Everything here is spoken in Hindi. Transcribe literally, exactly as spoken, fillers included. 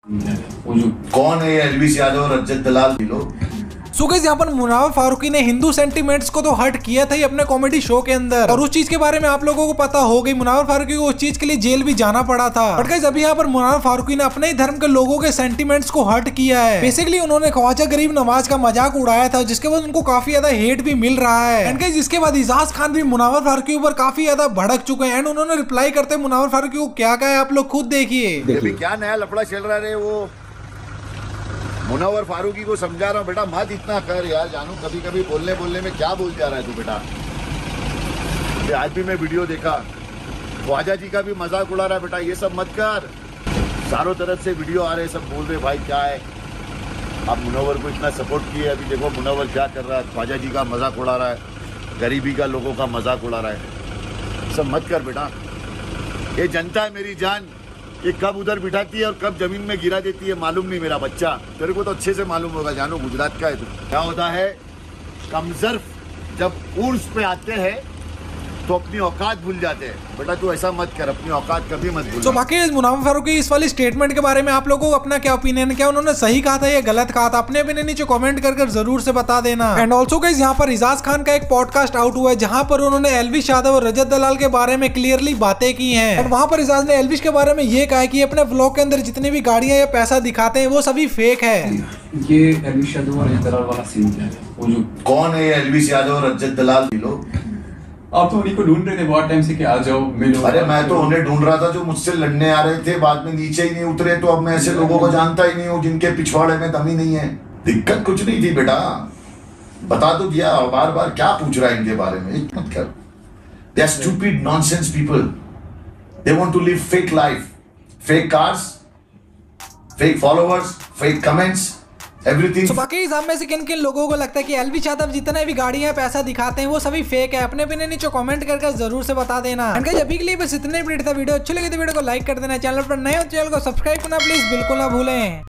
वो जो कौन है एलविस यादव, रजत दलाल लोग। सो गाइस यहाँ पर मुनावर फारूकी ने हिंदू सेंटीमेंट्स को तो हर्ट किया था ही अपने कॉमेडी शो के अंदर, और उस चीज के बारे में आप लोगों को पता हो गई। मुनावर फारूकी को उस चीज के लिए जेल भी जाना पड़ा था। बट गाइस अभी यहाँ पर मुनावर फारूकी ने अपने ही धर्म के लोगों के सेंटीमेंट्स को हर्ट किया है। बेसिकली उन्होंने ख्वाजा गरीब नवाज का मजाक उड़ाया था, जिसके बाद उनको काफी ज्यादा हेट भी मिल रहा है। एंड गाइस इसके बाद एजाज खान भी मुनावर फारूकी के ऊपर काफी ज्यादा भड़क चुके हैं। एंड उन्होंने रिप्लाई करते मुनावर फारूकी को क्या कहा है आप लोग खुद देखिए। क्या नया लफड़ा चल रहा है, वो मुनव्वर फारूकी को समझा रहा हूँ, बेटा मत इतना कर यार जानू, कभी कभी बोलने बोलने में क्या बोल जा रहा है तू बेटा। ये आज भी मैं वीडियो देखा, ख्वाजा जी का भी मजाक उड़ा रहा है, बेटा ये सब मत कर। चारों तरफ से वीडियो आ रहे, सब बोल रहे भाई क्या है, आप मुनव्वर को इतना सपोर्ट किए, अभी देखो मुनव्वर क्या कर रहा है, ख्वाजा जी का मजाक उड़ा रहा है, गरीबी का लोगों का मजाक उड़ा रहा है। सब मत कर बेटा, ये जनता है मेरी जान, ये कब उधर बिठाती है और कब जमीन में गिरा देती है मालूम नहीं मेरा बच्चा, तेरे को तो अच्छे से मालूम होगा जानू, गुजरात का है तू। क्या होता है कमजर्फ जब उर्स पे आते हैं तो अपनी औकात भूल जाते हैं, बेटा तू ऐसा मत कर, अपनी औकात कभी मत भूल। तो बाकी मुनावर फारूकी इस वाली स्टेटमेंट के बारे में आप लोगों को अपना क्या ओपिनियन, क्या उन्होंने सही कहा था या गलत कहा था, अपने ओपिनियन नीचे कमेंट कर कर जरूर से बता देना। एंड ऑल्सो गाइस यहाँ पर एजाज खान का एक पॉडकास्ट आउट हुआ है, जहाँ पर उन्होंने एलविस यादव और रजत दलाल के बारे में क्लियरली बातें की हैं। और वहाँ पर एजाज ने एलविस के बारे में ये कहा है कि अपने व्लॉग के अंदर जितनी भी गाड़ियां या पैसा दिखाते हैं वो सभी फेक है। ये एलविस यादव और रजत दलाल वाला सीन क्या है, वो जो कौन है एलविस यादव, रजत दलाल लोग। आप तो उन्हीं को ढूंढ रहे थे बहुत टाइम से कि आ जाओ मिलो। अरे मैं तो उन्हें ढूंढ रहा था जो मुझसे लड़ने आ रहे थे, बाद में नीचे ही नहीं उतरे, तो अब मैं ऐसे लोगों को जानता ही नहीं हूँ जिनके पिछवाड़े में दम ही नहीं है। दिक्कत कुछ नहीं थी बेटा, बता तो दिया, बार बार क्या पूछ रहा है इनके बारे में, मत कर। They are stupid nonsense people. They want to live fake life, fake cars, fake followers, fake comments. Everything. So, बाकी इस में से किन किन लोगों को लगता है कि एलविस यादव जितने भी गाड़ियां पैसा दिखाते हैं वो सभी फेक है, अपने अपने नीचे कमेंट करके जरूर से बता देना। अभी के लिए बस इतने ही था। वीडियो अच्छी लगी तो वीडियो को लाइक कर देना, चैनल पर नए हो चैनल को सब्सक्राइब करना प्लीज बिल्कुल ना भूलें।